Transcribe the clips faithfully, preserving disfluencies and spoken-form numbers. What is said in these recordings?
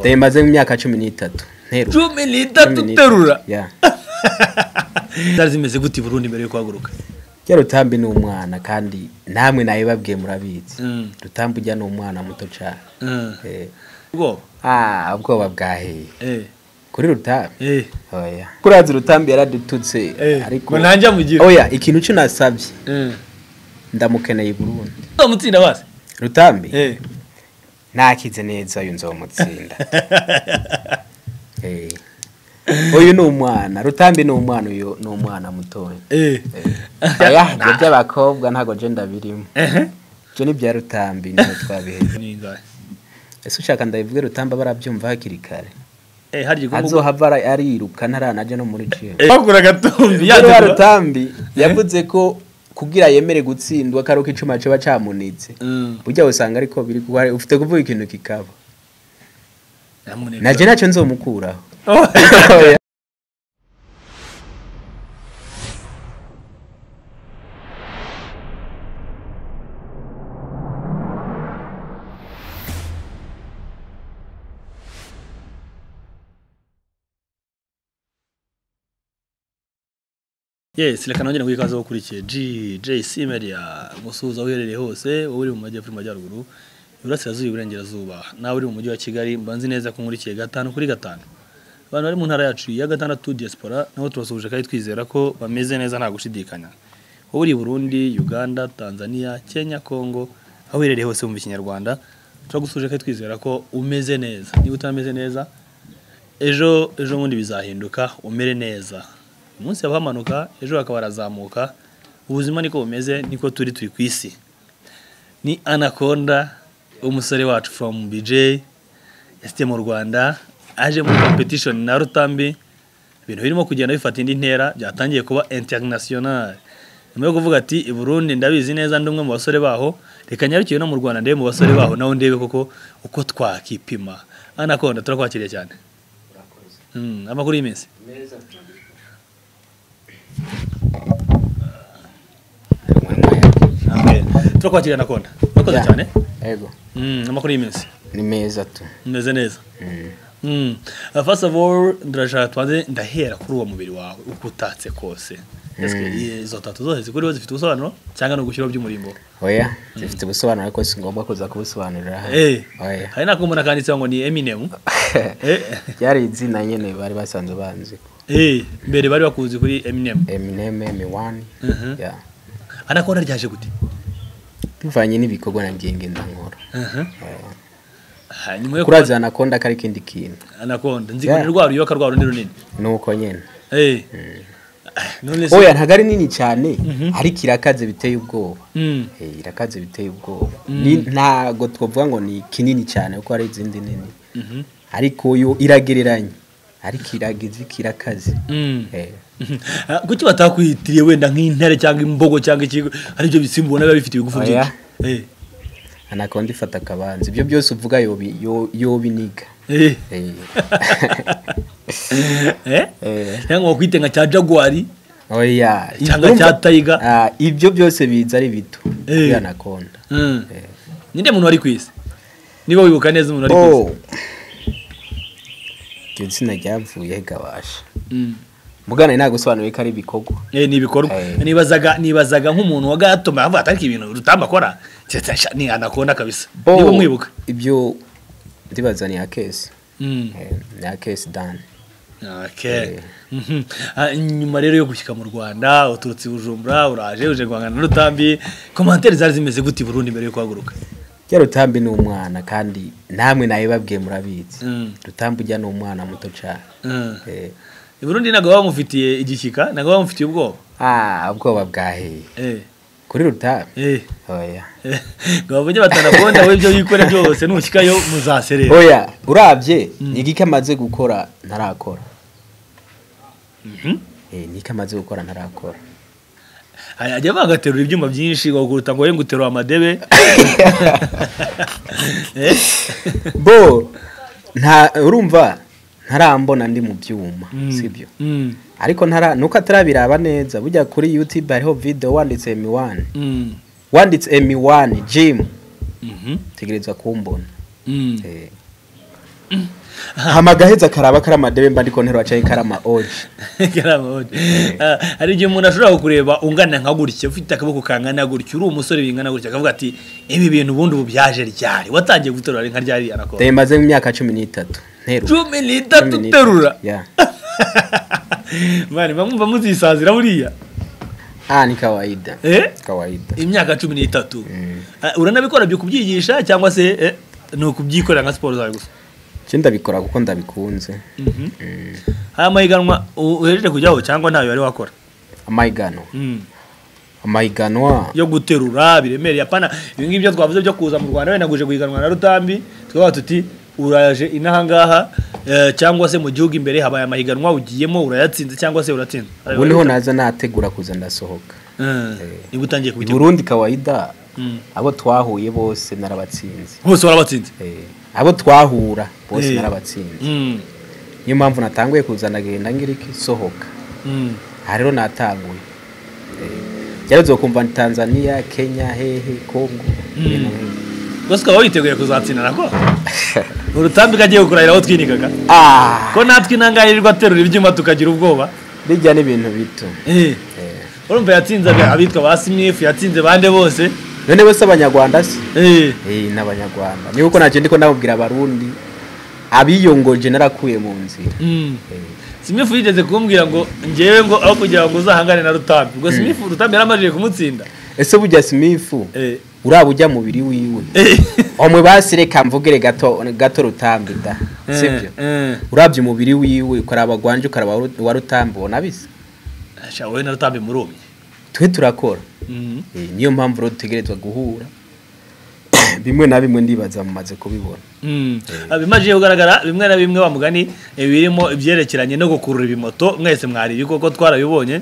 Ndemaze mu myaka cumi n'itatu nteru cumi n'itatu terura yeah Zazimeze gute Burundi mbere yo kwaguruka Kya Rutambi ni umwana kandi namwe nayibabwiye murabizi Rutambi ujya ni umwana muto cyane eh ubwo ah ubwoba bwahe eh kuri Rutambi eh oya kurazi Rutambi yaradututse ariko nanjye mugira oya ikintu cyo nasabye eh ndamukeneye Burundi umutsinda base Rutambi eh nakize neza uyu nzomutsinda eh Oyu ni umwana Rutambi ni umwana uyo ni umwana mutoya eh aya byo bakobwa ntago je ndabirimo eh je ni bya Rutambi ni twabiheze ningaye ese ushaka ndabivuge Rutambi barabyumva hakiri kare eh harije ko azohava ariruka ntaranaje no muri ciye bagura gatumbi ya Rutambi yavuze ko kugira yemere gutsindwa karuka icuma cyo bacamunitse burya usanga ariko biri kuba ufite kuvuga ikintu kikaba naje naco nzomukuraho Oh, yeah. Yes, leka nongera kwikaza gukurikiye G J C Media musuza uherereye hose uri mu majyepfo y'amajyaruguru Iburasirazuba Iburengerazuba nawe uri mu mujyi wa Kigali mbanzi neza ko nkurikiye gatanu kuri gatanu abantu bari mu ntara yacu ya gatandatu diaspora naho turasubije kandi twizera ko bameze neza nta gushidikanya uri Burundi Uganda Tanzania Kenya Congo aho uherereye hose mu Kinyarwanda turagusuje kandi twizera ko umeze neza niba utameze neza ejo ejo mundi bizahinduka umere neza umunsi abamanuka ejo akaba arazamuka ubuzima niko bumeze niko turi turi kwisi ni Anaconda umusore wacu from B J yasite mu Rwanda aje mu competition na Rutambi ibintu birimo kugenda bifata indi ntera byatangiye kuba international nyuma yo kuvuga ati i Burundi ndabizi neza ndumwe mu basore baho reka nyarukiye no mu Rwanda ndebe mu basore baho naho ndebe koko uko twakipima Anaconda turakwakiriye cyane mm amakuru y'iminsi neza turakwakiriye Anaconda bakoze cyane yego mm amakuru y'iminsi ni meza tu neze neza mm mm first of all ndraja twaze ndahera kuri uwo mubiri wawe ukutatse kose eske izo tatu zose zikuri zifite ubusobanuro cyangwa no gushyira by'umurimbo oya zifite ubusobanuro ariko si ngombwa kuza kubusobanurira eh oya hari nakumuna kanditse ngo ni Eminem eh yari izina nyene bari basanzwe banzi eh mbere bari bakuzi kuri Eminem Eminem M one yeah Anaconda ryaje gute bivanye n'ibikorwa nangenge ndankora eh hanyuma yo kuraza Anaconda kari kindi kintu Anaconda nziko ni rwa ruyoka rwa rundi runini nuko nyene eh none oya ntagari nini cyane ari kirakaze biteye ubwoba eh irakaze biteye ubwoba ni ntago twovuga ngo ni kinini cyane uko ari izindi nini ariko yo iragereranye ari kiragize kirakaze eh guki batakwitiriye wenda nk'intare cyangwa imbogo cyangwa ikigo ari byo bisimbona biba bifite ibigufu byinshi eh Anaconda ifata kabanzi ibyo byose uvuga yo yo biniga eh eh eh cyangwa kwitenga cya Jaguar oya cyangwa cya Tiger ah ibyo byose biza ari bito ya Anaconda eh ninde muntu wari kwisi niba wibuka neza umuntu wari kwisi cyo sinajyavuye gabasha mugana ina gusobanuye ko ari bikorwa eh ni bikorwa nibazaga nibazaga nk'umuntu wagatoma avuga atari ibintu Rutamba akora cyetse ni Anaconda kabisa niba mwibuka ibyo ndibaza ni akesi mm ni akesi dan okay mhm nyuma rero yo gushyika mu Rwanda uturutse Bujumbura uraje uje guhangana Rutambi commentaires zari zimeze gute Burundi mbere yo kwaguruka Kya Rutambi ni umwana kandi namwe nayibabwiye murabizi Rutambi ujya ni umwana muto cyane eh Burundi nago bamufitiye igishyika nago bamufitiye ubwoba ah ubwoba bwahe eh kuri Rutambi eh oya gabonye batanakonda we byo bikore byose nushyikayo muzaserera oya urabye igiki amaze gukora ntarakora mhm eh niki amaze gukora ntarakora ajya bagaterura ibyuma byinshi goguruta ngo yengutero amadebe eh bo nta urumva ntarambona ndi mu byuma sibyo ariko ntara nuko atarabiraba neza bujya kuri YouTube hariho video wanditse M one wanditse M one gym mhm tegerezwa kumbona eh hamagaheza karaba karama debe mba ndiko ntero acaye karama oje karama oje ari igihe umuntu ashobora kukureba ungana nka gutya ufite akaboko kangana gutya uri umusore bingana gutya akavuga ati ibi bintu ubundi ubu byaje ryari watangiye guterura nka ryari Anaconda ndemaze mu myaka cumi n'itatu ntero cumi n'itatu terura yeah mani bamumva muzisazira buriya ah ni kawaida eh kawaida imyaka cumi n'itatu uranabikora byo kubyigisha cyangwa se no kubyikorera nka sport zawe gusa cyenda bikora kuko ndabikunze mhm aya mahiganwa uhereje kujyaho cyangwa ntayo yari wakora amahiganwa mhm amahiganwa yo guterura biremereye apana ibi ngibyo twavuze byo kuza mu Rwanda wenda guje guhiganwa na Rutambi twaba tuti uraje inahangaha cyangwa se mu gihugu imbere habaye amahiganwa ugiyemo urayatsinze cyangwa se uratsinze ubu niho naza nategura kuza ndasohoka ni gutangiye kubita Burundi kawaida abo twahuye bose narabatsinze bose warabatsinze abo twahura bose narabatsinze niyo mpamvu natanguye kuzana genda ngiriki sohoka harero natanguye Yazo kumva Tanzania, Kenya, hehe, Kongo. Goska witeguye kuzatsinda nako. Urutambi kagiye gukurira aho twinikaga. Ah. Ko natwe nangayirirwa terura ibyuma tukagira ubwoba. Bijya n'ibintu bito. Eh. Urumva yatsinze abitwa basimyefu yatsinze bande bose. None bose abanyarwanda si? Eh. Eh n'abanyarwanda. Niyo uko naje ndiko nabubwira abarundi abiyongoje narakuye mu nzira. Mm. Simifu yigeze kumbwira ngo ngewe ngo aho kugira ngo uzahangane na Rutambi. Ubwo Simifu Rutambi yaramajije kumutsinda. Ese bujya Simifu? Eh. Uraba ujya mu biri wiwe. Omwe basireka mvugere gato gato Rutambi da. Sibyo? Urabye mu biri wiwe ukaraba gwanje ukaraba wa Rutambi bona bise. Asha we na Rutambi murumye. Twe turakora. Mhm. Eh niyo mpamvu ro dutegerezwa guhura. Bimwe na bimwe ndibaza mumaze kubibona. Mm. Abimaje kugaragara bimwe na bimwe bamugani birimo ibyerekeranye no gukurura ibimoto mwese mwari bikoko twarabibonye.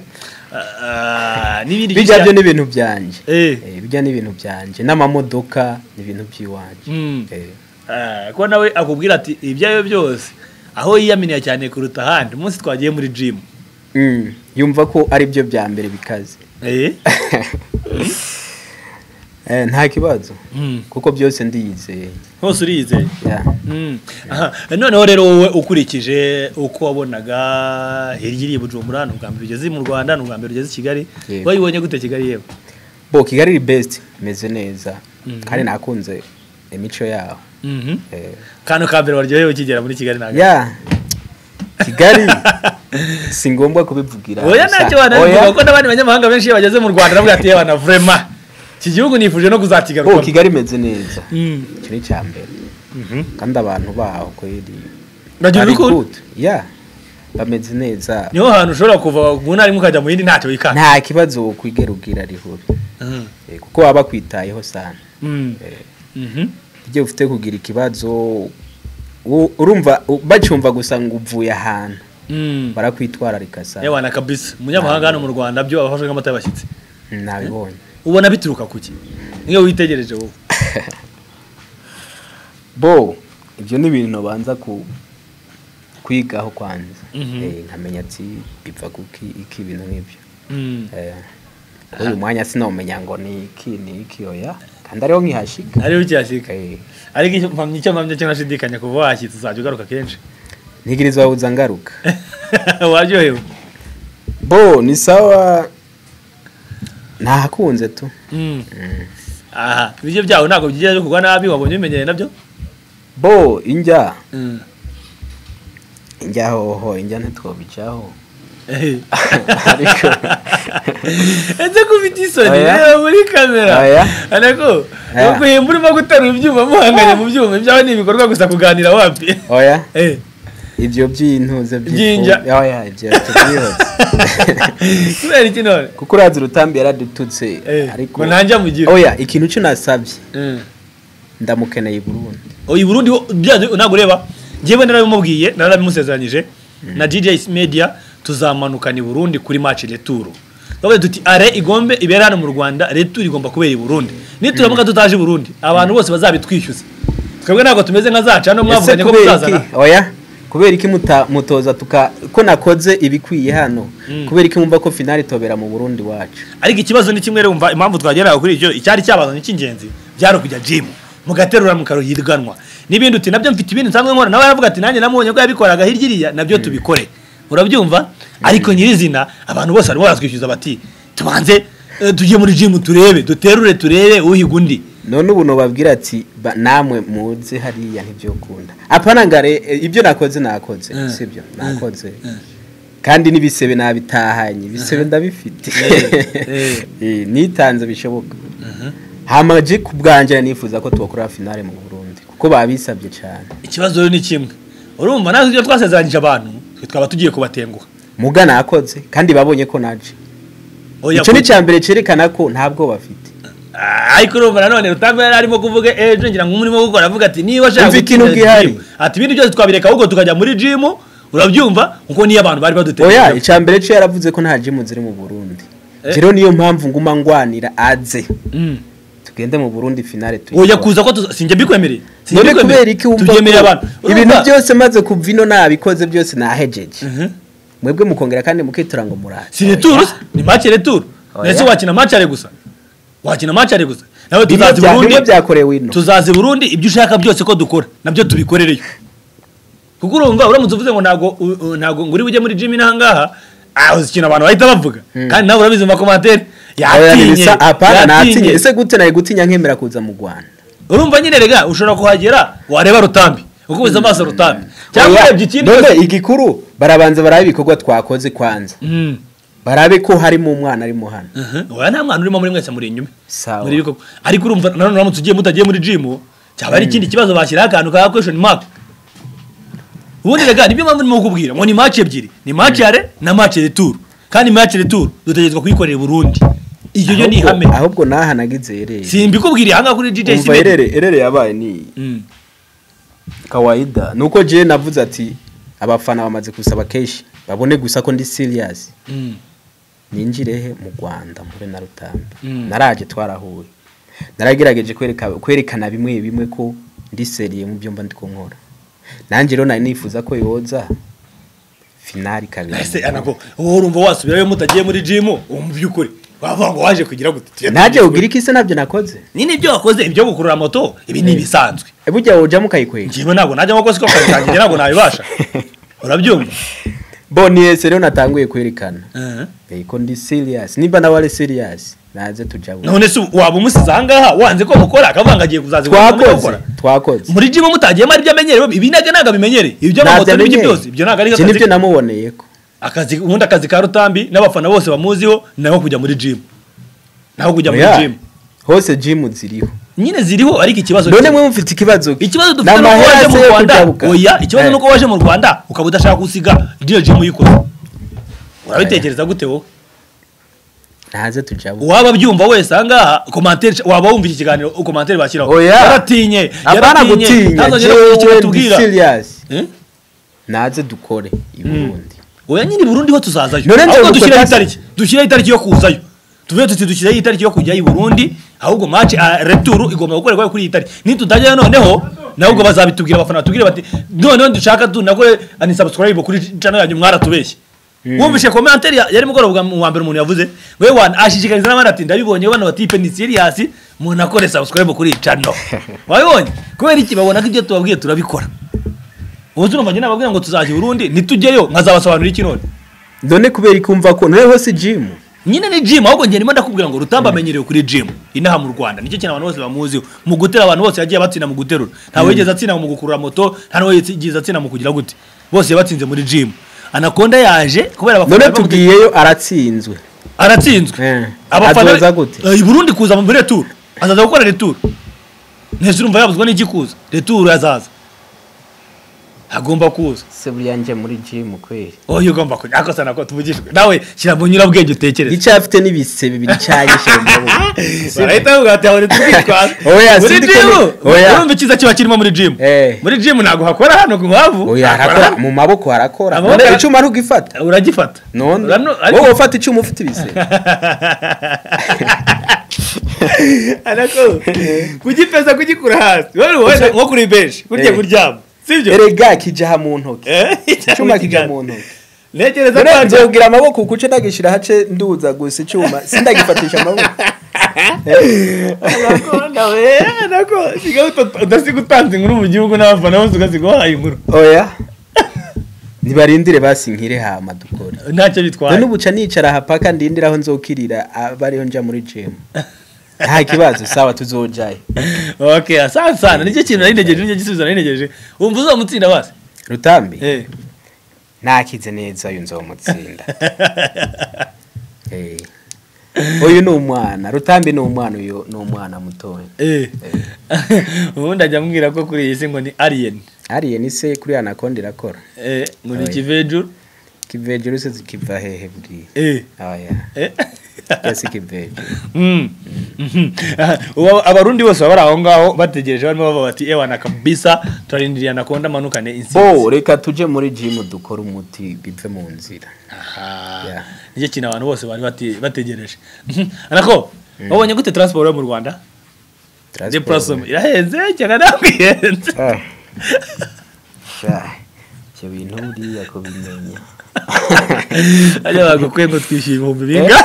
Ah nibindi bijya byo n'ibintu byanje. Eh bijya n'ibintu byanje n'amamodoka n'ibintu by'iwanje. Eh ah ko nawe akubwira ati ibyayo byose aho yiyaminiye cyane kuruta handi umunsi twagiye muri gym. Mm. Yumva ko ari byo bya mbere bikaze. Eh Eh nta kibazo kuko byose ndiyizeye hose uriyizeye yeah mm aha none rero wowe ukurikije uko wabonaga hirya Bujumbura n'ubwambere ugeze mu Rwanda n'ubwambere ugeze Kigali wayibonye gute Kigali yewe bo Kigali iri best meze neza kandi nakunze imico yaho mhm eh kano kambere waryohewe ukigera muri Kigali naga yeah Kigali singombwa kubivugira oya ntacyo banavuga ko n'abandi banyamahanga benshi bageze mu Rwanda navuga ati yabana vraiment Kigihugu nifuje no kuzakigaruka. Oh Kigali meze neza. Mm. Kiri cyambere. Mhm. Kandi abantu baho kweri. Nagiye biko. Yeah. Bameze neza. Niho hantu ushobora kuva mu ntari mukajya mu yindi ntacyo yikana. Nta kibazo kwigerugira rihuri. Mhm. Eh kuko baba kwitayeho sana. Mhm. Mhm. Ije ufite kugira ikibazo urumva bacumva gusa ngo uvuye ahantu. Mhm. Barakwitwararika sana. Yewana kabisa. Munyamahanga hano mu Rwanda byo abafashwe nk'amata y'abashyitsi. Nabibonye. Ubona bituruka kuki niyo witegereje wowe bo ibyo ni ibintu banza ku kwigaho kwanza eh nkamenya ati biva kuki iki ibintu nk'ibyo eh uyu mwanya sinomenya ngo ni iki ni iki oya kandi ariho nkihashika ariho ukihashika eh ariko mpamye icyo mpamye cyo nashidikanya kuva washyitse uzajya ugaruka kenshi ntigirizwa uza ngaruka waryohewe bo ni sawa nahakunze tu mm aha ibyo byaho ntago bigiye kugwa nabi wabonye umenyere nabyo bo injya mm injya ho ho injya ntitwobicaho eh ariko eze kubita isoni rero muri kamera anako uko yimburimo gutera ibyuma muhanganye mu byuma byaho ni ibikorwa gusa kuganira wapi oya eh ibyo byintuze byinja oya je tubihoze kubera iki none kuko urazi Rutambi yaradututse ariko nanja mugira oya ikintu cyo nasabye ndamukeneye Burundi oyi Burundi ntago reba ngiye narabimubwiye narabimusezeranyije na D J Media tuzamanukana i Burundi kuri match retour bavuze tuti are igombe ibera hano mu Rwanda retour igomba kubera i Burundi nituramuka tutaje Burundi abantu bose bazabitwishyuza twebwe ntago tumeze nka zaca no mwavuganye ko muzazana oya kubera iki mutoza tuka ko nakoze ibikwiye hano kubera iki mumva ko finale tobera mu Burundi wacu ariko ikibazo ni kimwe umva impamvu twagera kuri icyo icyari cyabazanye cy'ingenzi byaro kujya gym mugaterura mu karuhirganwa n'ibindi uti nabyo mfite ibindi nsanzwe nkora nawe aravuga ati nanjye namubonye ko yabikoraga hirya nabyo tubikore urabyumva ariko nyirizina abantu bose barimo baratwishyuza bati tubanze tujye muri gym turebe duterure turebe uhiga undi none ubu no babwira ati namwe muze hariya ntibyo kunda apana ngare ibyo nakoze nakoze sibyo nakoze kandi nibisebe nabitahanye bisebe ndabifite eh nitanze bishoboka hamaje kubwanje nifuza ko twakora finale mu Burundi kuko babisabye cyane ikibazo rero ni kimwe urumva nazo ibyo twasezeranyije abantu twaba tugiye kubatenguha muga nakoze kandi babonye ko naje icyo ni cyambere cerekana ko ntabwo bafite ariko urumva nanone Rutambi arimo kuvuga ejo ngira ngo umurimo gukora avuga ati niba shaka ikintu gihari ati ibindi byose twabireka ahubwo tukajya muri gym urabyumva uko niyo abantu bari baduteye oya icyambere cyo yaravuze ko nta gym ziri mu Burundi rero niyo mpamvu nguma ngwanira aze tugende mu Burundi finale tuyi oya kuza ko sinjye bikwemereye sinjye kubera iki wumva tugemereye abantu ibintu byose maze kuvino nabikoze byose nahejeje mwebwe mukongera kandi mukitura ngo murate si retour ni match retour nese wakina match are gusa wakina match are gusa nawe tuzazi Burundi byakorewe ino tuzazi Burundi ibyo ushaka byose ko dukora nabyo tubikorereye kuko urumva uramutse uvuze ngo nago nago nguri bujye muri gym nahangaha ah uzikina abantu bahita bavuga kandi nawe urabizi mu commentaire yatinye apana natinye ese gute naye gutinya nkemera kuza mu Rwanda urumva nyine rega ushobora kuhagera wareba Rutambi ukubiza amaso Rutambi cyangwa urebye ikindi none igikuru barabanza barabe ibikorwa twakoze kwanza barabe ko harimo umwana ari mu hano oya nta mwana urimo muri mwese muri inyuma muri biko ariko urumva nanone uramutse ugiye mutagiye muri gym cyaba ari ikindi kibazo bashyira akantu ka question mark ubundi rega nibyo mpamvu ndimo kukubwira ngo ni match ebyiri ni match yare na match retour kandi match retour dutegetswe kuyikorera Burundi iyo yo ni hame ahubwo naha nagize erere simbikubwira hanga kuri D J C erere erere yabaye ni kawaida nuko je navuze ati abafana bamaze kusaba keshi babone gusa ko ndi serious ninjirehe mu Rwanda mpure na Rutambi naraje twarahuye naragerageje kwereka kwerekana bimwe bimwe ko ndi seriye mu byo mba ndi kunkora nanjye rero nari nifuza ko yoza finali kabiri ese anako wowe urumva wasubirayo mutagiye muri gym mu byukuri bavuga ngo waje kugira gute naje ugira iki se nabyo nakoze nini byo wakoze ibyo gukurura moto ibi ni bisanzwe ebujya woja mukayikwega ngiye ntabwo najya ngo ko kanjye ntabwo nabibasha urabyumva boniye se rero natanguye kwerekana eh ko ndi serious niba na wale serious naze tujabo none se waba umusize ahangaha wanze ko mukora akavanga agiye kuzaza twakoze twakoze muri gym mutagiye mari byamenyere ibinaga naga bimenyere ibyo n'amoto n'ibyo byose ibyo naga ari akazi nibyo namuboneye ko akazi ubundi akazi ka Rutambi n'abafana bose bamuziho naho kujya muri gym naho kujya muri gym hose gym ziriho nyine ziriho ariko ikibazo none mwe mufite ikibazo ikibazo dufite no waje mu Rwanda oya ikibazo nuko waje mu Rwanda ukabudashaka gusiga iyo gym yikoze urabitekereza gute wo naze tujabo waba byumva wese angaha commentaire waba wumva iki kiganiro commentaire bashyiraho yaratinye yaratinye ntazongera kugira tubwira serious naze dukore i Burundi oya nyine Burundi ho tuzazayo ahubwo dushyira itariki dushyira itariki yo kuzayo tuvuye tuti dushyira itariki yo kujya i Burundi ahubwo match retour igomba gukorerwa kuri itariki ni tutajya noneho nahubwo bazabitubwira abafana batubwira bati noneho dushaka tu nakore ani subscribe kuri channel yanyu mwaratubeshye wumvishe commentaire yari mugoroba mu wambere umuntu yavuze we wan ashishikariza n'abandi ati ndabibonye bana batipe ni serious umuntu akore subscribe kuri channel wabibonye kubera iki babona ko ibyo tubabwiye turabikora ubu turumva nyine ababwira ngo tuzaje Burundi nitujyeyo nkazabasobanurira iki none none kubera ikumva ko none hose gym nyine ni gym ahubwo ngiye ndimo ndakubwira ngo Rutambi amenyerewe kuri gym inaha mu Rwanda nicyo kintu abantu bose bamuziho mu gutera abantu bose yagiye batsina mu guterura ntawe yigeze atsina mu gukurura moto nta nawe yigeze atsina mu kugira gute bose batsinze muri gym Anaconda yaje kubera abafana none tugiyeyo aratsinzwe aratsinzwe abafana gute i Burundi kuza mu retour azaza gukora retour nese urumva yabuzwa n'iki kuza retour azaza agomba kuza se buriyanje muri gym kweri oyo ugomba kujya akosa nako tuvugishwe nawe shira bunyura bwenge utekereza icyo afite n'ibisebe bibiri cyanyishe mu barahita ugati aho twitwa oya sindi ko oya urumva ikiza kiba kirimo muri gym muri gym nago hakora hano ku mpavu oya harakora mu maboko harakora none icuma ntugifata uragifata none wowe ufata icuma ufite ibisebe arako kugipeza kugikura hasi wowe nko kuri bench kurye kuryama sivyo erega kijaha mu ntoki cyuma kija mu ntoki negereza kwanza ugira amaboko kuce ndagishira hace nduza gusa cyuma sindagifatisha amaboko Anaconda we nako sigaho udasigutanze inkuru mu gihugu n'abafana bose ugasigwahaye inkuru oya nibarindire basinkire hama dukore ntacyo bitwaye none ubuca nicara hapaka ndindiraho nzokirira abariho nja muri gym nta kibazo sawa tuzojaye okay asante sana nicyo kintu narinegeje nicyo gisubizo narinegeje umva uzamutsinda base Rutambi eh nakize neza uyu nzomutsinda eh oyu ni umwana Rutambi ni umwana uyu ni umwana mutoya eh ubundi ajya mbwira ko kuri iyi si ngo ni alien alien se kuri Anaconda irakora eh ngo ni kivejuru kivejuru se kiva hehe bwi eh oya eh yasi kivejuru mm abarundi bose bari aho ngaho bategereje barimo bava bati ewa na kabisa turarindiriye Anaconda manukane insi bo reka tuje muri gym dukora umuti bive mu nzira aha nije kina abantu bose bari bati bategereje anako wabonye gute transport yo mu Rwanda transport irahenze cyane nakwihenze cyo bintu buriya ko bimenya ajya bagukwe ngo twishime mu binga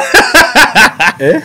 eh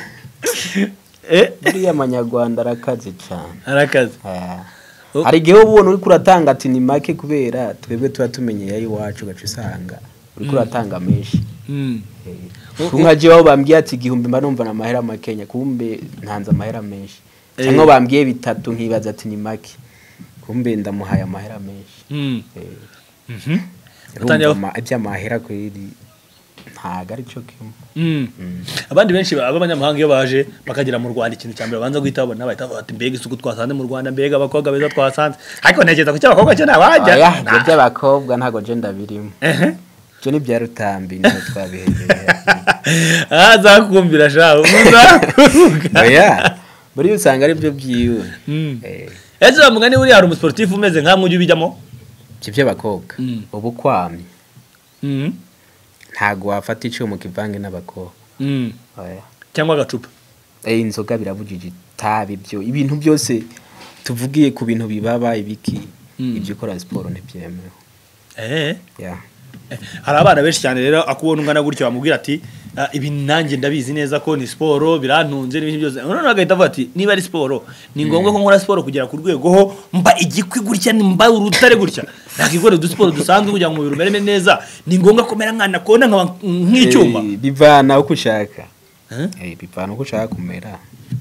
eh buriya amanyarwanda arakaze cyane arakaze hari gihe ubona uri kuratanga ati ni make kubera twebwe tuba tumenyeye ayi wacu gacu usanga uri kuratanga menshi mm nkaje aho bambwiye ati igihumbi mba numva na mahera makenya kumbe ntanze amahera menshi cyangwa bambwiye bitatu nkibaza ati ni make kumbe ndamuhaye amahera menshi mm mhm Urumva iby'amahera kweri ntago ari cyo kimwe mm abandi benshi abanyamahanga iyo baje bakagera mu Rwanda ikintu cyambere banza guhitabona bahita bati mbega isuku twasanze mu Rwanda mbega abakobwa beza twasanze ariko ntegeza ku cy'abakobwa cyo nabajya ya by'abakobwa ntago je ndabirimo eh cyo ni bya Rutambi niho twabihegereye ah zakumbira shaho muzakuruka oya buri usanga ari byo byiwe eh ese bamugani uri hari umusportif umeze nkamwe ujye bijyamo kivye bakobwa ubu kwami mhm ntago wafata icyuma kivange n'abakobwa mhm oya cyangwa gacupa eh inzoga birabujije tabi byo ibintu byose tuvugiye ku bintu bibaba ibiki ibyo ukora sport ntibyemewe eh ya hari abana benshi cyane rero akubona ungana gutyo bamubwira ati ibi nanjye ndabizi neza ko ni sport birantunze n'ibintu byose none agahita avuga ati niba ari sport ni ngombwa ko nkora sport kugira ku rwego ho mba igikwi gutya mba urutare gutya nakigore du sport dusanzwe kugira ngo umubiri umere neza ni ngombwa komera nkana kona nk'icyuma bivana uko ushaka eh bivana uko ushaka kumera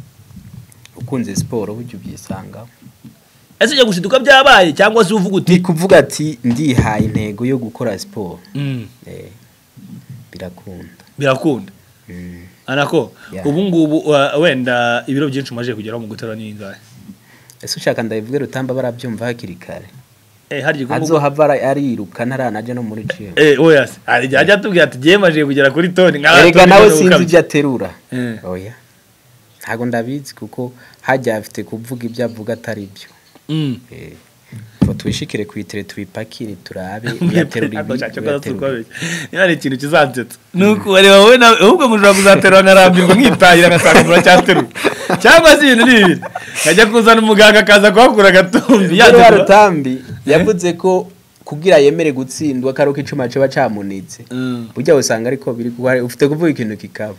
ukunze sport buryo byisanga ese je gushiduka byabaye cyangwa se uvuga uti kuvuga ati ndihaye intego yo gukora sport eh birakunda birakunda anako ubu ngubu wenda ibiro byinshi umaje kugeraho mu gutera n'ingahe ese ushaka ndabivuge Rutamba barabyumva hakiri kare eh hari gombo azohava ariruka naranaje no muri gym eh oya ari ajya tubwira ati giye maje kugera kuri toni nka nawe sinzi ibyo aterura oya ntago ndabizi kuko hajya afite kuvuga ibyo avuga atari byo mm eh fo twishikire kwitere tubipakire turabe yaterura ibyo yari ikintu kizanzetsa nuko wari wowe ahubwo mushobora kuzaterura nkarambirwa nkitahira ngasanga cyaterura cyangwa se ibintu nibi kajya kuzana umuganga akaza kuhakura gatumbi ya Rutambi yavuze ko kugira yemere gutsindwa karuka icuma cyo bacamunitse burya usanga ariko biri ufite kuvuga ikintu kikaba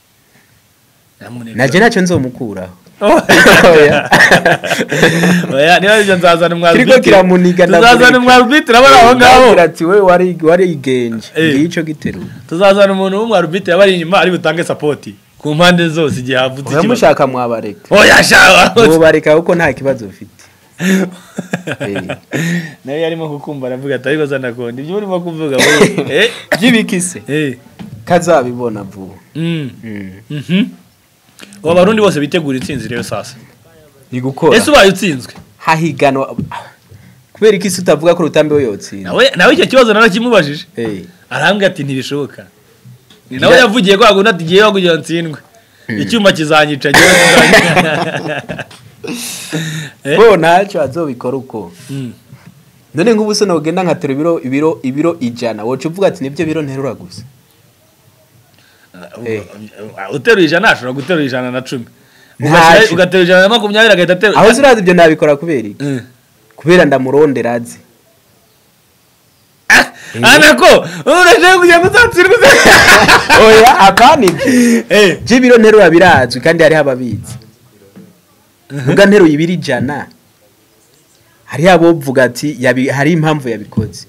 naje nacyo nzomukuraho oya oya niba byo nzazana umwari kiriko kiramuniga tuzazana umwari arbitre abara aho ngaho ati we wari wari igenje ngico giterura tuzazana umuntu w'umwari arbitre abari inyuma ari butange support ku mpande zose igihe havutse ikibazo mushaka mwabareka oya shawa mubareka uko nta kibazo ufite nayo yarimo kukumva aravuga ati ariko Anaconda ibyo urimo kuvuga eh byibikise eh kazabibona vuba mm mhm Abarundi bose bitegura intsinzi rero sasa ni gukora ese ubaye utsinzwe hahiganwa kubera iki utavuga ko Rutambi we yotsinda nawe nawe icyo kibazo narakimubajije eh arambwa ati ntibishoboka ni nawe yavugiye ko agunda ati giye kugira ntsindwe icyuma kizanyica giye bo ntacyo azobikora uko none nk'ubuse no genda nkatera ibiro ibiro ibiro ijana wocu uvuga ati nibyo biro nterura gusa uteruye ijana ashobora guterura ijana na cumi ugaterura ijana na makumyabiri agahita aterura aho zirazi ibyo nabikora kubera iki kubera ndamurondera azi Anako urashaka kujya gusatsirwa oya akani eh jibiro nterura birazwi kandi hari ababizi vuga nteruye ibiri jana hari abo vuga ati hari impamvu yabikoze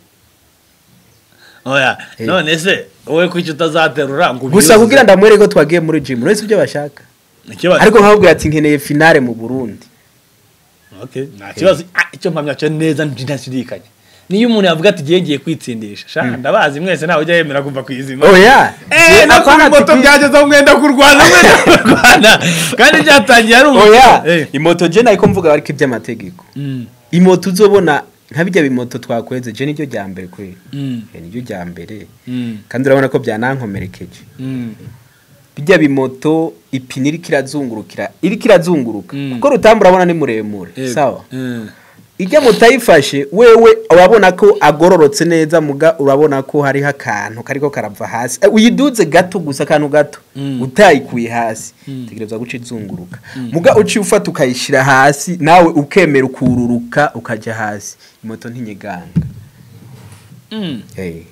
oya none se wowe kuki utazaterura ngo gusa kugira ndamwere ko twagiye muri gym uretse ibyo bashaka ariko nkabubwira ati nkeneye finale mu Burundi okay nta kibazo icyo mpamya cyo neza ndashidikanya niyo umuntu yavuga ati giye giye kwitsindisha sha ndabazi mwese nawe ujya yemera kumva kwizima oya eh nakora moto byageze aho mwenda kurwana mwenda kurwana kandi byatangiye ari oya imoto je nayiko mvuga ariko iby'amategeko imoto uzobona nkabijya bimoto twakweze je niryo rya mbere kwe niryo rya mbere kandi urabona ko byanankomerekeje bijya bimoto ipine iri kirazungurukira iri kirazunguruka kuko Rutambi urabona ni muremure sawa ijya mutayifashe wewe urabona ko agororotse neza muga urabona ko hari hakantu kariko karava hasi uyiduze gato gusa kantu gato utayikuye hasi tegereza guca izunguruka muga uci ufata ukayishira hasi nawe ukemera ukururuka ukaja hasi imoto ntinyeganga mm hey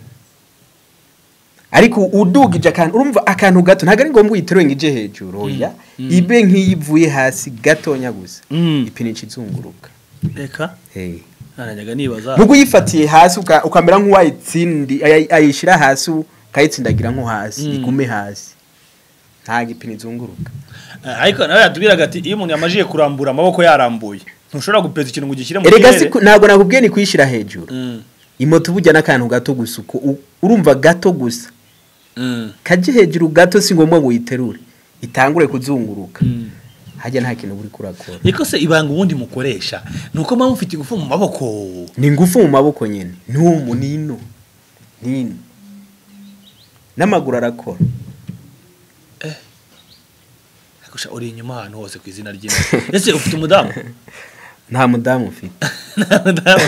ariko udugije akantu urumva akantu gato ntago ari ngombwa uyiteruye ngije hejuru oya ibe nkiyivuye hasi gatonya gusa ipine cizunguruka reka hey anajyaga nibaza mugo yifatiye hasi ukamera nk'uwayitsindi ayishira hasi kayitsindagira nko hasi igume hasi nta gipine zunguruka ariko nawe yatubwiraga ati iyo umuntu yamajiye kurambura amaboko yarambuye ntushobora gupeza ikintu ngo gishyire mu kirere erega ntago nakubwiye ni kuyishira hejuru imoto bujya nakantu gato gusa urumva gato gusa kaje hejuru gato si ngombwa ngo uyiterure itangure kuzunguruka hajya nta kintu buri kurakora niko se ibanga ubundi mukoresha nuko mpamvu ufite ingufu mu maboko ni ingufu mu maboko nyene n'umu nino nino n'amaguru arakora eh akusha uri inyuma hano hose ku izina ry'Imana ese ufite umudamu nta mudamu ufite nta mudamu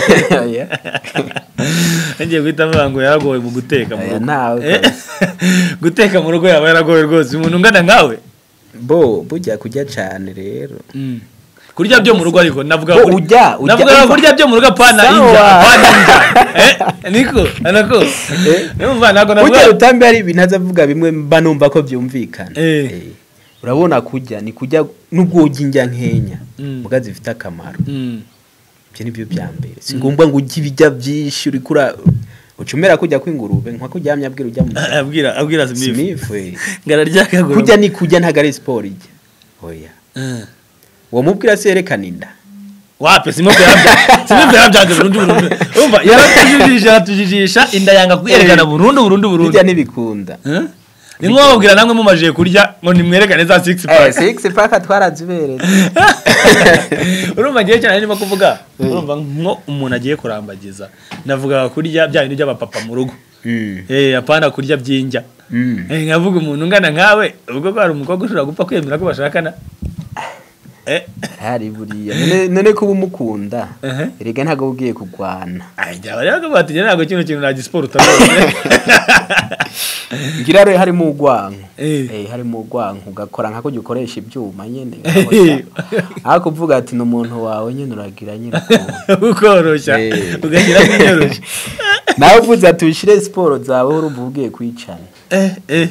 ngiye guhita mvuga ngo yaragoye mu guteka mu rugo nawe guteka mu rugo yaba yaragoye rwose umuntu ungana nkawe bo bujya kujya cyane rero kurya byo mu rugo ariko navuga ko ujya navuga kurya byo mu rugo pana inja pana inja eh niko anako numva nago navuga ujya Rutambi hari ibintu azavuga bimwe mba numva ko byumvikana eh urabona kujya ni kujya nubwo ujya injya nkenya mugazi zifite akamaro byo nibyo byambere singombwa ngo ujye ibijya byinshi uri kura ucumera kujya kwingurube nka kujyamya abwira ujya mu abwira abwira simifu ngararya kagoro kujya ni kujya ntagare sport ijya oya uwo mubwira se yerekana inda wape simope yabya simope yabyaje Burundi Burundi umva yaratujijisha yaratujijisha inda yanga kwerekana Burundi Burundi Burundi bijya nibikunda nimwobwira namwe mumaje kurya ngo nimwerekane za six pack eh six pack twarazibereza urumva ngiye cyane nimo kuvuga urumva nko umuntu agiye kurambagiza navuga kurya bya bintu by'abapapa mu rugo eh apana kurya byinjya eh nkavuga umuntu ngana nkawe ubwo bari umukobwa ushobora gupfa kwemera ko bashakana eh hari buriya none none kuba umukunda erega ntago ugiye kugwana ay jya rero bati ntago kino kintu na sport utabonye ngira rero harimo ugwanko eh harimo ugwanko ugakora nkako gikoresha ibyuma nyene aha kuvuga ati no muntu wawe nyene uragira nyirako ukoroshya ugagira kwinyorosha nawe uvuze ati ushire sport zawe urumva ugiye kwicana eh eh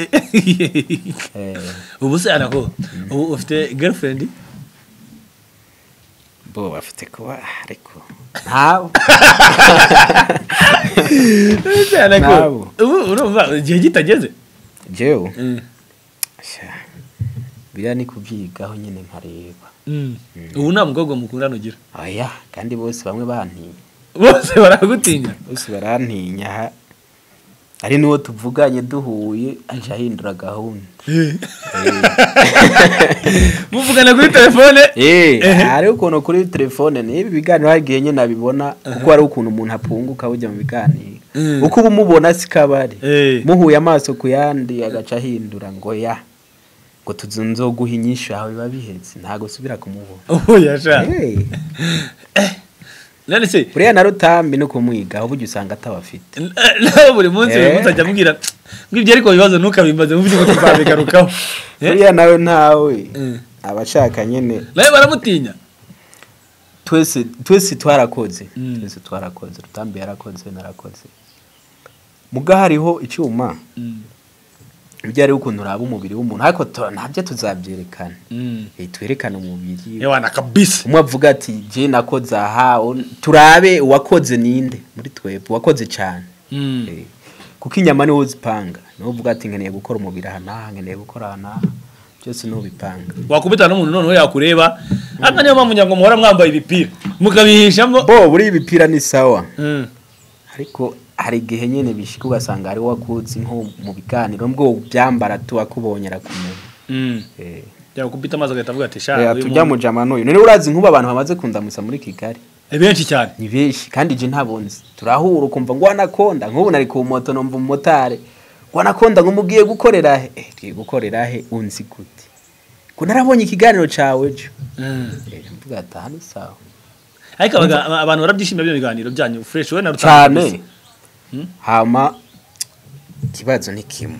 eh ubu se anako ubu ufite girlfriend bo bafite kuba ariko ntawo ese anako ubu urumva igihe gitageze jewe bira ni kubyigaho nyene nkareba ubu nta mukobwa mukundana ugira oya kandi bose bamwe bantinya bose baragutinya bose barantinya ari nuwo tuvuganye duhuye aje ahindura gahunda muvugana kuri telefone eh ari ukuntu kuri telefone ni ibi biganiro hagiye nyene nabibona kuko ari ukuntu umuntu apunguka ujya mu biganiro uko ubumubona sikabari muhuye amaso kuyandi agaca ahindura ngo ya ngo tuzunzo guhinyisha aho biba bihetse ntago subira kumubona oya sha eh nani se buriya na Rutambi no kumwiga aho bujye usanga atabafite naho buri munsi buri munsi ajya mubwira ngibyo ariko bibazo ntukabimaze muvye ngo twese twese twarakoze twese twarakoze Rutambi yarakoze narakoze muga hariho icyuma byari ukuntu uraba umubiri w'umuntu ariko ntabyo tuzabyerekana eh twerekana umubiri yewana kabisa umwe avuga ati je nakoze aha turabe uwakoze ninde muri twebwe wakoze cyane eh kuko inyama niho zipanga no uvuga ati nkeneye gukora umubiri aha nkeneye gukora aha byose no bipanga wakubita n'umuntu noneho yakureba aka niyo mpamvu ngo muhora mwambaye ibipira mukabihishamo bo buri ibipira ni sawa ariko hari igihe nyene bishika ugasanga ari wakuzi nko mu biganiro mbwo byambara tu akubonyera kumenya eh yakubita amazi agatavuga ati sha uyu tujya mu jamano none urazi nkuba abantu bamaze kundamusa muri Kigali benshi cyane ni benshi kandi je ntabonzi turahura ukumva ngo Anaconda nkubu nari ku moto nomva umumotare ngo Anaconda ngo mugiye gukorera he eh tugiye gukorera he unzi gute ko narabonye ikiganiro cawe jo eh mvuga atani sawa ariko abantu barabyishimira byo biganiro byanyu fresh we na Rutambi hama kibazo ni kimwe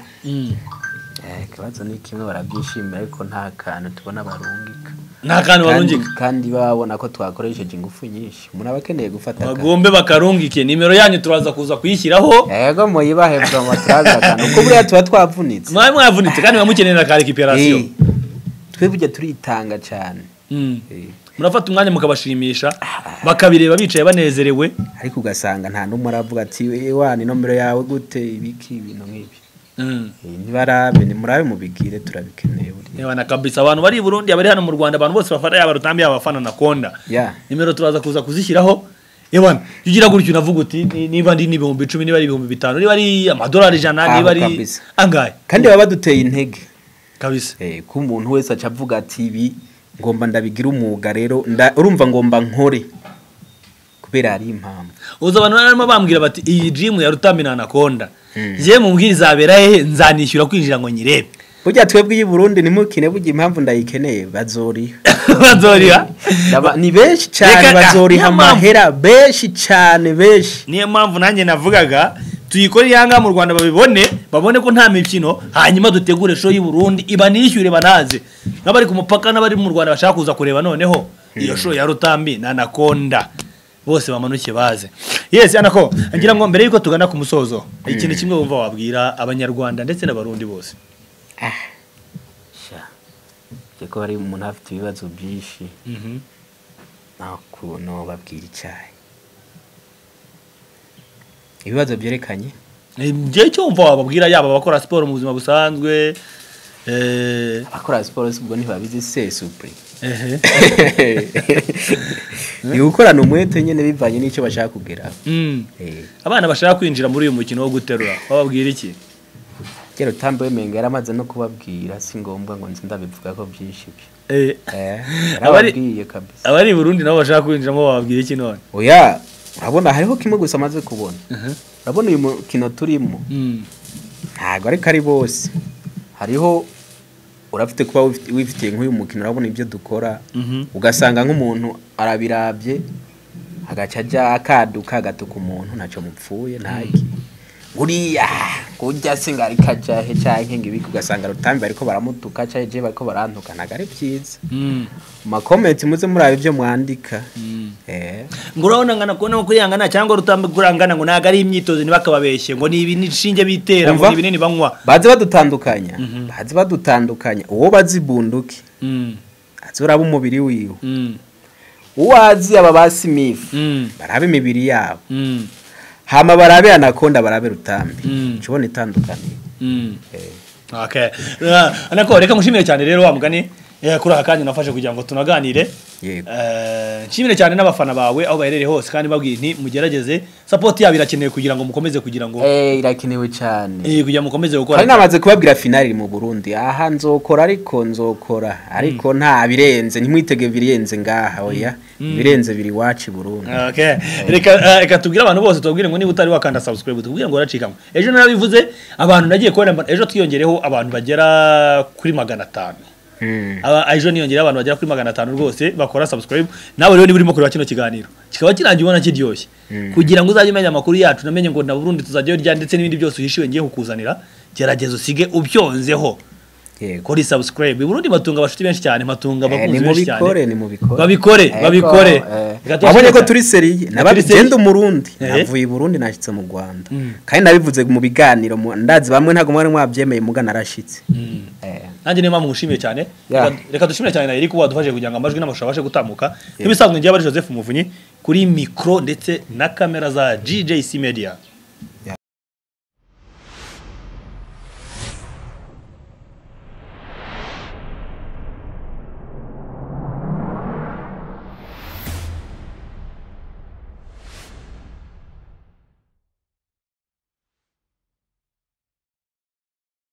eh kibazo ni kimwe barabyishimira ariko nta kantu tubona barungika nta kantu barungika kandi babona ko twakoresheje ingufu nyinshi umuntu abakeneye gufata bagombe bakarungike nimero yanyu turaza kuza kuyishyiraho yego muyibahebwa mu turaza kandi uko buriya tuba twavunitse mwaye mwavunitse kandi bamukeneye na recuperation twebwe turitanga cyane murafata umwanya mukabashimisha bakabireba bicaye banezerewe ariko ugasanga nta numwe aravuga ati wana nomero yawe gute ibiki ibintu nk'ibi ntibarabe ni murabe mubigire turabikeneye buri yewana kabisa abantu bari Burundi abari hano mu Rwanda abantu bose bafara yaba Rutambi yaba bafana Anaconda nimero turaza kuza kuzishyiraho yewana ugira gutyo navuga uti niba ndi n'ibihumbi icumi niba ari ibihumbi bitanu niba ari amadolari ijana niba ari angaye kandi baba baduteye intege kabisa eh ku muntu wese acavuga ati ibi ngomba ndabigira umwuga rero urumva ngomba nkore kubera ari impamvu uzo abantu barimo bambwira bati iyi gym ya Rutambi na Anaconda je mumbwira izabera he nzanishyura kwinjira ngo nyirebe burya twebwe yi Burundi ni mukine burya impamvu ndayikeneye bazori bazori ni benshi cyane bazori hamahera benshi cyane benshi niyo mpamvu nanjye navugaga tuyikora yanga mu Rwanda babibone babone ko nta mikino hanyuma dutegure show y'u Burundi ibanishyure banaze n'abari ku mupaka n'abari mu Rwanda bashaka kuza kureba noneho iyo show ya Rutambi na Anaconda bose bamanuke baze yes anako ngira ngo mbere yuko tugana ku musozo ikintu kimwe wumva wabwira abanyarwanda ndetse n'abarundi bose ah sha cyeko ari umuntu afite ibibazo byinshi mhm nako no babwira icyayi ibibazo byerekanye nje cyo umva wababwira yaba bakora sport mu buzima busanzwe eh akora sport ubwo ntibabizi se supri ehe ni ukorana umwete nyene bivanye n'icyo bashaka kugera eh abana bashaka kwinjira muri uyu mukino wo guterura bababwira iki kero Rutambi wemenga yaramaze no kubabwira si ngombwa ngo nzi ndabivuga ko byinshi eh eh abari kabisa abari Burundi nabo bashaka kwinjiramo bababwira iki none oya urabona hariho kimwe gusa amaze kubona urabona uyu mukino turimo ntago ariko ari bose hariho urafite kuba wifitiye nk'uyu mukino urabona ibyo dukora ugasanga nk'umuntu arabirabye agaca ajya akaduka agatuka umuntu ntacyo mupfuye ntaki uriya kujya singari kaja he canke ngibiki ugasanga Rutambi ariko baramutuka cyaje je bariko barantuka nagare byiza ma comment muze murabe byo mwandika eh ngurabona ngana kone ko yangana cyangwa Rutambi kurangana ngo nagari imyitozo nibakababeshye ngo ni ibintu shinge bitera ngo ibinini banywa baze badutandukanya baze badutandukanya uwo bazibunduke azuraba umubiri wiwe uwazi aba basimifu barabe imibiri yabo hama barabe Anaconda barabe Rutambi cubone itandukanye eh okay anako reka mushimire cyane rero wa mugani kuri aka kanya nafashe kugira ngo tunaganire eh nshimire cyane n'abafana bawe aho baherere hose kandi babwiye nti mugerageze support yabo irakenewe kugira ngo mukomeze kugira ngo eh irakenewe cyane eh kugira mukomeze gukora kandi namaze kubabwira finali mu Burundi aha nzokora ariko nzokora ariko nta birenze ntimwitege birenze ngaha oya birenze biri wacu Burundi okay reka reka tubwira abantu bose tubwire ngo niba utari wakanda subscribe tubwire ngo uracikamo ejo narabivuze abantu nagiye kubona ejo twiyongereho abantu bagera kuri magana atanu aba ejo niyongera abantu bagera kuri magana atanu rwose bakora subscribe nawe rero niburimo kureba kino kiganiro kikaba kirangiye ubona kiryoshye kugira ngo uzajye umenya amakuru yacu namenye ngo na Burundi tuzajyayo rya ndetse n'ibindi byose uhishiwe ngiye kukuzanira gerageza usige ubyonzeho kuri subscribe Burundi batunga abashuti benshi cyane matunga abakunzi benshi cyane mubikore ni mubikore babikore babikore abonye ko turi seriye nabagenda umurundi navuye Burundi nashitse mu Rwanda kandi nabivuze mu biganiro ndazi bamwe ntago mwari mwabyemeye muga narashitse nanjye niyo mpamvu ngushimiye cyane reka dushimire cyane na Eric wadufashije kugira ngo amajwi n'amashusho abashe gutambuka nk'ibisanzwe ngiye bari Joseph Muvunyi kuri micro ndetse na kamera za G J C Media.